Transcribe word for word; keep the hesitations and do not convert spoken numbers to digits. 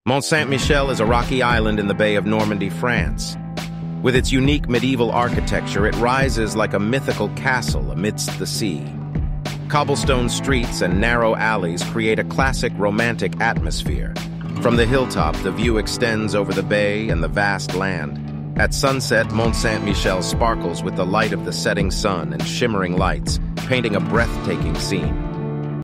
Mont Saint Michel is a rocky island in the Bay of Normandy, France. With its unique medieval architecture, it rises like a mythical castle amidst the sea. Cobblestone streets and narrow alleys create a classic romantic atmosphere. From the hilltop, the view extends over the bay and the vast land. At sunset, Mont Saint Michel sparkles with the light of the setting sun and shimmering lights, painting a breathtaking scene.